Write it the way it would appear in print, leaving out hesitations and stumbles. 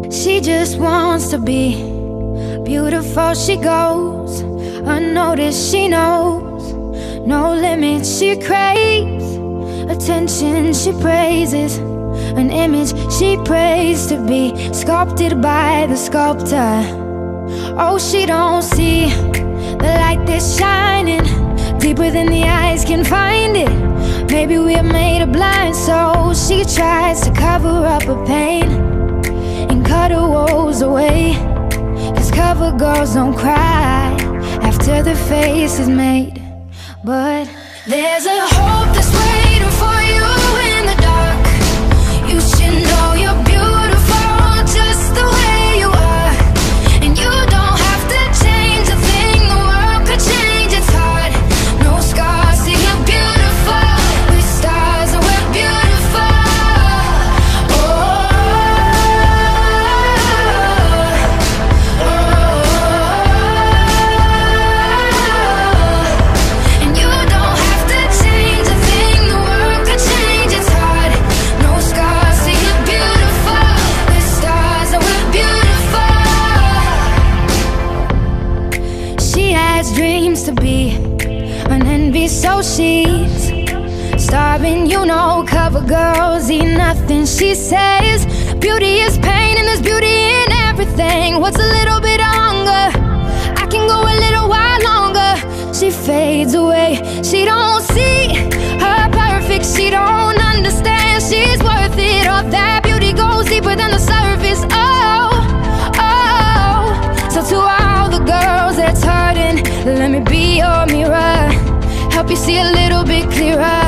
She just wants to be beautiful. She goes unnoticed. She knows no limits. She craves attention. She praises an image she prays to be sculpted by the sculptor. Oh, she don't see the light that's shining deeper than the eyes can find it. Maybe we're made of blind, so she tries to cover up her pain and cut her woes away. 'Cause cover girls don't cry after the face is made. But there's a hope that's waiting for you in the dark. You should know you're beautiful just the way you are. And you don't have to change a thing, the world could change its heart. No scars, see you're beautiful. We're stars and we're beautiful. Oh, oh, oh. And you don't have to change a thing, the world could change its heart. No scars, see you're beautiful. We're stars and we're beautiful. She has dreams to be an envy, so she's starving. You know, cover girls eat nothing. She says beauty is pain and there's beauty in everything. What's a little bit of hunger? I can go a little while longer. She fades away. She don't see her perfect. She don't understand she's worth it. All that beauty goes deeper than the surface. Oh, oh. So to all the girls that's hurting, let me be your mirror, help you see a little bit clearer.